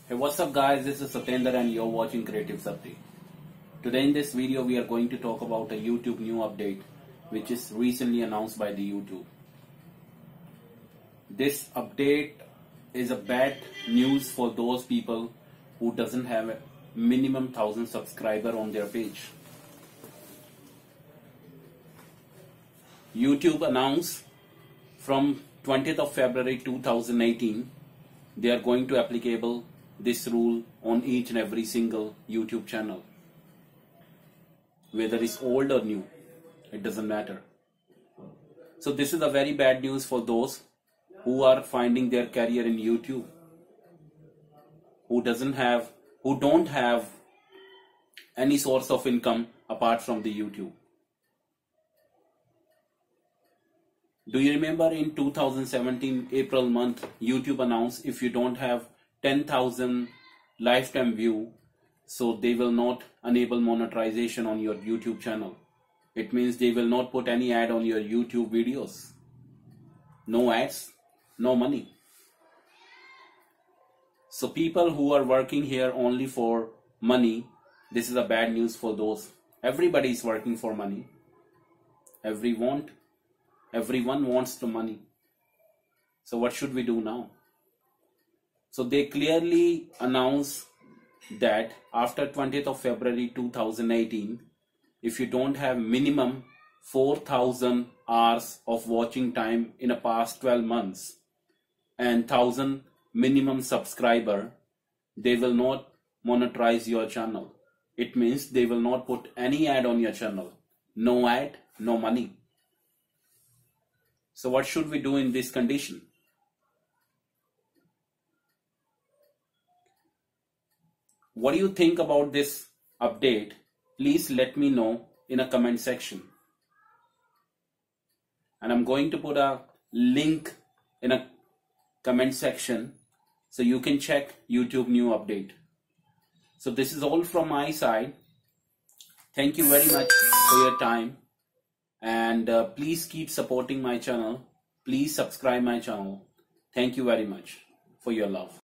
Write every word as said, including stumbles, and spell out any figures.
Hey, what's up guys, this is Satender and you're watching Creative Satti. Today in this video we are going to talk about a YouTube new update which is recently announced by the YouTube. This update is a bad news for those people who doesn't have a minimum one thousand subscriber on their page. YouTube announced from twentieth of February two thousand eighteen they are going to applicable this rule on each and every single YouTube channel. Whether it's old or new, it doesn't matter. So this is a very bad news for those who are finding their career in YouTube, who doesn't have, who don't have any source of income apart from the YouTube. Do you remember in two thousand seventeen April month, YouTube announced if you don't have ten thousand lifetime view, so they will not enable monetization on your YouTube channel. It means they will not put any ad on your YouTube videos. No ads, no money. So people who are working here only for money, this is a bad news for those. Everybody is working for money. Every want, everyone wants the money. So what should we do now? So they clearly announce that after twentieth of February two thousand eighteen, if you don't have minimum four thousand hours of watching time in the past twelve months and one thousand minimum subscriber, they will not monetize your channel. It means they will not put any ad on your channel. No ad, no money. So what should we do in this condition? What do you think about this update? Please let me know in a comment section. And I'm going to put a link in a comment section so you can check YouTube new update. So this is all from my side. Thank you very much for your time. And uh, please keep supporting my channel. Please subscribe my channel. Thank you very much for your love.